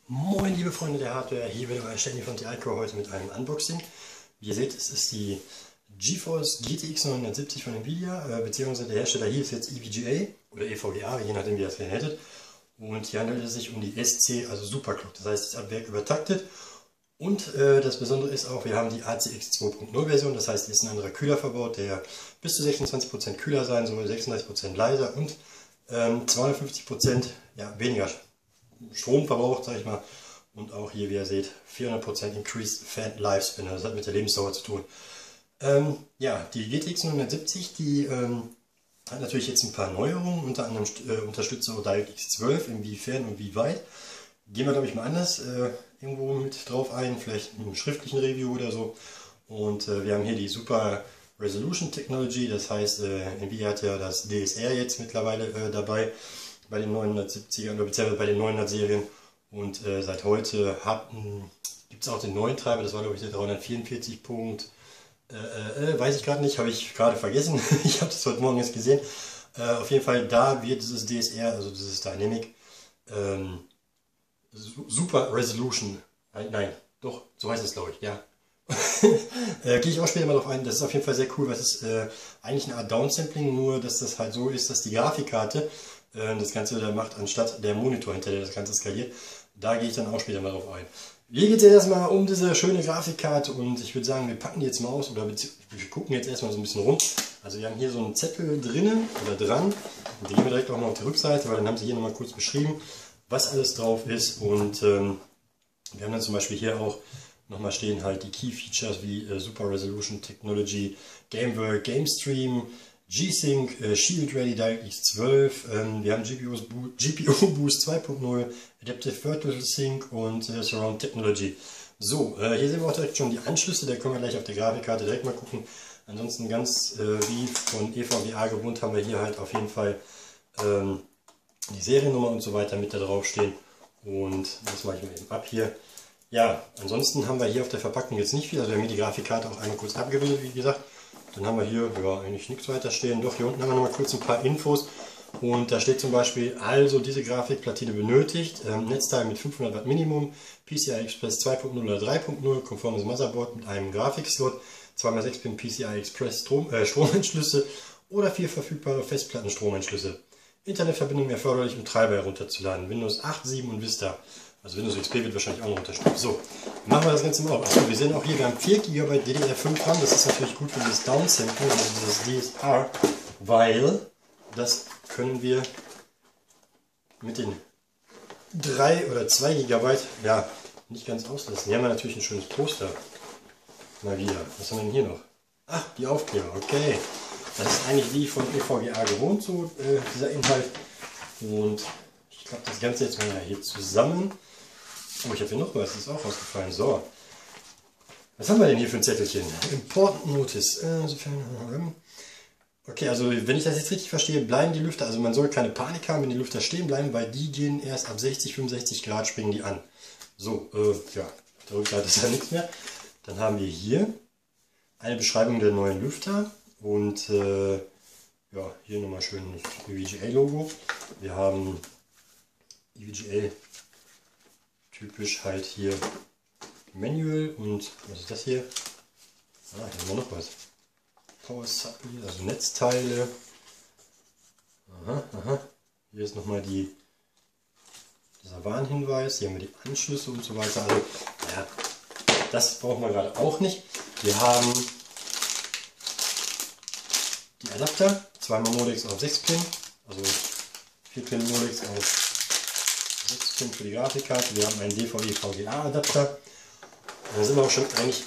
Moin liebe Freunde der Hardware, hier wieder euer Ständig von TI-Core heute mit einem Unboxing. Wie ihr seht, es ist die GeForce GTX 970 von Nvidia, beziehungsweise der Hersteller hier ist jetzt EVGA oder EVGA, je nachdem wie ihr das gerne hättet. Und hier handelt es sich um die SC, also Superclock, das heißt es ist ab Werk übertaktet. Und das Besondere ist auch, wir haben die ACX 2.0 Version, das heißt hier ist ein anderer Kühler verbaut, der bis zu 26% kühler sein soll, 36% leiser und 250% weniger Strom verbraucht, sage ich mal. Und auch hier, wie ihr seht, 400% Increased Fan Lifespan, das hat mit der Lebensdauer zu tun. Die GTX 970, die hat natürlich jetzt ein paar Neuerungen, unter anderem unterstützt auch DirectX 12, inwiefern und wie weit. Gehen wir, glaube ich, mal anders irgendwo mit drauf ein, vielleicht in einem schriftlichen Review oder so. Und wir haben hier die Super Resolution Technology, das heißt, Nvidia hat ja das DSR jetzt mittlerweile dabei bei den 970er oder beziehungsweise bei den 900 Serien. Und seit heute gibt es auch den neuen Treiber, das war glaube ich der 344. Weiß ich gerade nicht, habe ich gerade vergessen. Ich habe das heute Morgen jetzt gesehen. Auf jeden Fall, da wird dieses DSR, also dieses Dynamic Super Resolution, nein, doch, so heißt es glaube ich, ja. Gehe ich auch später mal drauf ein, das ist auf jeden Fall sehr cool, weil es ist eigentlich eine Art Downsampling, nur dass das halt so ist, dass die Grafikkarte das Ganze da macht, anstatt der Monitor, hinter der das Ganze skaliert. Da gehe ich dann auch später mal drauf ein. Hier geht es jetzt erstmal um diese schöne Grafikkarte und ich würde sagen, wir packen die jetzt mal aus oder wir gucken jetzt erstmal so ein bisschen rum. Also wir haben hier so einen Zettel drinnen oder dran und den gehen wir direkt auch mal auf die Rückseite, weil dann haben sie hier nochmal kurz beschrieben, was alles drauf ist und wir haben dann zum Beispiel hier auch nochmal stehen halt die Key Features wie Super Resolution Technology, GameWork, GameStream, G-Sync, Shield Ready DirectX 12, wir haben GPU Boost 2.0, Adaptive Virtual Sync und Surround Technology. So, hier sehen wir auch direkt schon die Anschlüsse, da können wir gleich auf der Grafikkarte direkt mal gucken. Ansonsten ganz wie von EVGA gewohnt haben wir hier halt auf jeden Fall die Seriennummer und so weiter mit da drauf stehen. Und das mache ich mal eben ab hier. Ja, ansonsten haben wir hier auf der Verpackung jetzt nicht viel, also wir haben hier die Grafikkarte auch einmal kurz abgebildet, wie gesagt. Dann haben wir hier eigentlich nichts weiter stehen. Doch, hier unten haben wir noch mal kurz ein paar Infos. Und da steht zum Beispiel, also diese Grafikplatine benötigt, Netzteil mit 500 Watt Minimum, PCI Express 2.0 oder 3.0, konformes Motherboard mit einem Grafikslot, 2x6 Pin PCI Express Stromanschlüsse oder 4 verfügbare Festplattenstromanschlüsse. Internetverbindung erforderlich, um Treiber herunterzuladen. Windows 8, 7 und Vista. Also Windows XP wird wahrscheinlich auch noch unterstützt. So, machen wir das Ganze mal auf. Achso, wir sehen auch hier, wir haben 4 GB DDR5 RAM. Das ist natürlich gut für dieses Downsampling, also dieses DSR, weil das können wir mit den 3 oder 2 GB nicht ganz auslassen. Hier haben wir natürlich ein schönes Poster. Mal wieder. Was haben wir denn hier noch? Ach, die Aufkleber, okay. Das ist eigentlich wie von EVGA gewohnt, so dieser Inhalt. Und ich klappe das Ganze jetzt mal hier zusammen. Oh, ich habe hier noch was, das ist auch rausgefallen. So, was haben wir denn hier für ein Zettelchen? Important Notice. Okay, also wenn ich das jetzt richtig verstehe, bleiben die Lüfter, also man soll keine Panik haben, wenn die Lüfter stehen bleiben, weil die gehen erst ab 60, 65 Grad springen die an. So, auf der Rückseite ist ja nichts mehr. Dann haben wir hier eine Beschreibung der neuen Lüfter und hier nochmal schön das EVGA-Logo. Wir haben EVGA typisch halt hier Manual und was ist das hier? Hier haben wir noch was. Power Supply, also Netzteile. Hier ist nochmal dieser Warnhinweis. Hier haben wir die Anschlüsse und so weiter. Also, das brauchen wir gerade auch nicht. Wir haben die Adapter, 2x Modex auf 6 Pin, also 4 Pin Modex auf 6 Pin für die Grafikkarte. Wir haben einen DVI-VGA Adapter. Da sind wir auch schon eigentlich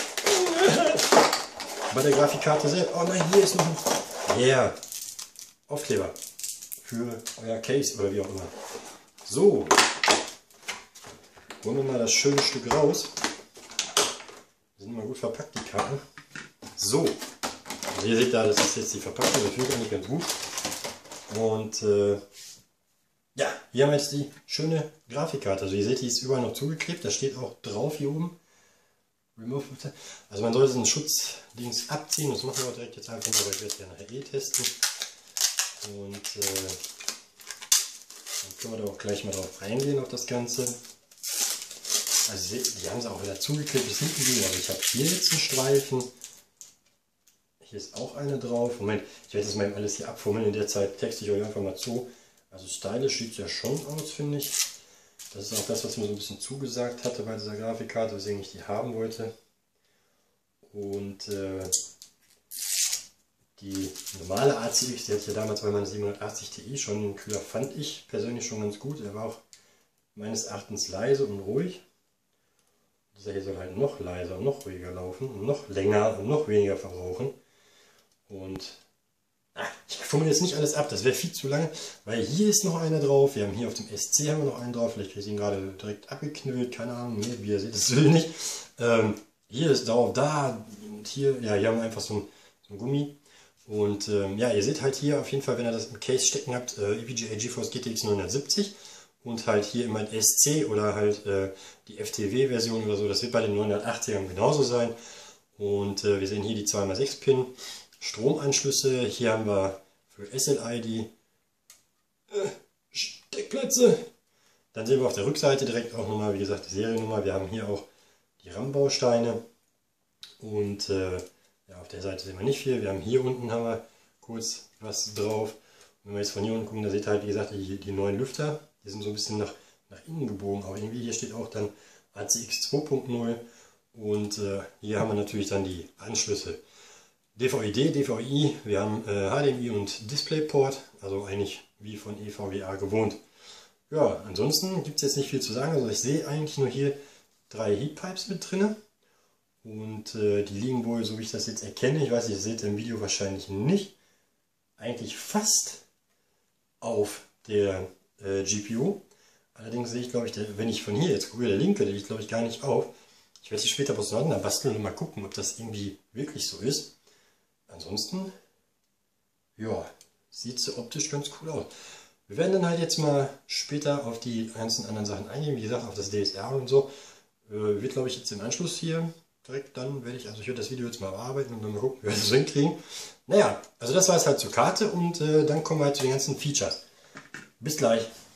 bei der Grafikkarte selbst. Oh nein, hier ist noch ein Aufkleber für euer Case oder wie auch immer. So, holen wir mal das schöne Stück raus. Die sind immer gut verpackt, die Karten. So, also ihr seht da, das ist jetzt die Verpackung, das finde ich eigentlich ganz gut. Und hier haben wir jetzt die schöne Grafikkarte. Also ihr seht, die ist überall noch zugeklebt. Da steht auch drauf hier oben. Also man soll diesen Schutzdings abziehen. Das machen wir auch direkt jetzt einfach mal, weil ich werde ja nachher testen. Und dann können wir da auch gleich mal drauf eingehen auf das Ganze. Also die haben sie auch wieder zugeklebt bis hinten liegen, aber ich habe hier jetzt einen Streifen. Hier ist auch eine drauf. Moment, ich werde das mal eben alles hier abfummeln. In der Zeit texte ich euch einfach mal zu. Also stylisch sieht es ja schon aus, finde ich. Das ist auch das, was mir so ein bisschen zugesagt hatte bei dieser Grafikkarte, weswegen ich die haben wollte. Und die normale ACX, die hatte ich ja damals bei meiner 780 Ti schon, den Kühler fand ich persönlich schon ganz gut. Er war auch meines Erachtens leise und ruhig. Dieser hier soll halt noch leiser und noch ruhiger laufen und noch länger und noch weniger verbrauchen. Und ich fummel jetzt nicht alles ab, das wäre viel zu lange, weil hier ist noch einer drauf. Wir haben hier auf dem SC haben wir noch einen drauf. Vielleicht kriege ich ihn gerade direkt abgeknüllt, keine Ahnung, nee, wie ihr seht, das will ich nicht. Hier ist drauf, da und hier, ja, hier haben wir einfach so ein Gummi. Und ja, ihr seht halt hier auf jeden Fall, wenn ihr das im Case stecken habt, EVGA GeForce GTX 970 und halt hier immer ein SC oder halt die FTW-Version oder so. Das wird bei den 980ern genauso sein. Und wir sehen hier die 2x6 Pin Stromanschlüsse. Hier haben wir für SLI die Steckplätze. Dann sehen wir auf der Rückseite direkt auch nochmal, wie gesagt, die Seriennummer. Wir haben hier auch die RAM-Bausteine. Und ja, auf der Seite sehen wir nicht viel. Wir haben hier unten haben wir kurz was drauf. Und wenn wir jetzt von hier unten gucken, da seht ihr halt, wie gesagt, die neuen Lüfter. Die sind so ein bisschen nach innen gebogen. Auch irgendwie hier steht auch dann ACX 2.0. Und hier haben wir natürlich dann die Anschlüsse. DVI-D, DVI, wir haben HDMI und DisplayPort, also eigentlich wie von EVGA gewohnt. Ja, ansonsten gibt es jetzt nicht viel zu sagen. Also ich sehe eigentlich nur hier 3 Heatpipes mit drin. Und die liegen wohl, so wie ich das jetzt erkenne, ich weiß nicht, ihr seht im Video wahrscheinlich nicht, eigentlich fast auf der GPU. Allerdings sehe ich, glaube ich, wenn ich von hier jetzt gucke, der linke, der liegt, glaube ich, gar nicht auf. Ich werde die später auseinander basteln und mal gucken, ob das irgendwie wirklich so ist. Ansonsten, ja, sieht so optisch ganz cool aus. Wir werden dann halt jetzt mal später auf die einzelnen anderen Sachen eingehen, wie gesagt, auf das DSR und so. Wird, glaube ich, jetzt im Anschluss hier direkt dann, also ich werde das Video jetzt mal bearbeiten und dann mal gucken, wie wir das so hinkriegen. Naja, also das war es halt zur Karte und dann kommen wir halt zu den ganzen Features. Bis gleich.